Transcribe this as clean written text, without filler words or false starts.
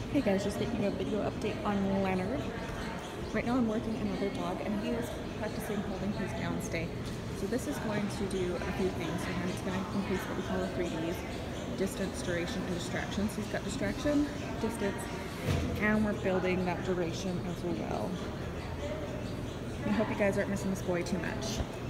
Hey guys, just making a video update on Leonard. Right now I'm working another dog and he is practicing holding his down stay. So this is going to do a few things for him. It's going to increase what we call the 3Ds: distance, duration, and distraction. So he's got distraction, distance, and we're building that duration as well. I hope you guys aren't missing this boy too much.